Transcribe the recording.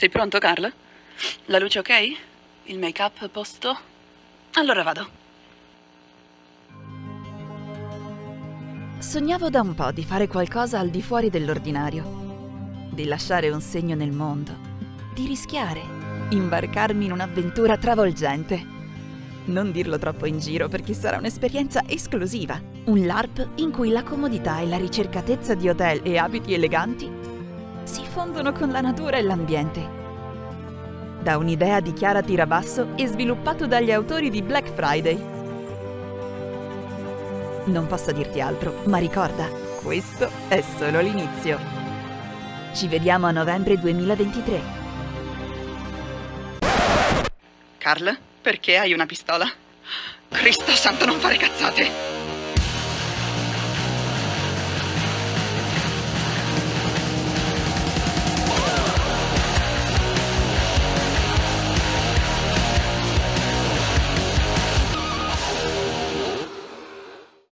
Sei pronto, Carl? La luce ok? Il make-up a posto? Allora vado. Sognavo da un po' di fare qualcosa al di fuori dell'ordinario, di lasciare un segno nel mondo, di rischiare, imbarcarmi in un'avventura travolgente. Non dirlo troppo in giro perché sarà un'esperienza esclusiva, un LARP in cui la comodità e la ricercatezza di hotel e abiti eleganti si fondono con la natura e l'ambiente. Da un'idea di Chiara Tirabasso e sviluppato dagli autori di Black Friday. Non posso dirti altro, ma ricorda, questo è solo l'inizio. Ci vediamo a novembre 2023. Carl, perché hai una pistola? Cristo santo, non fare cazzate!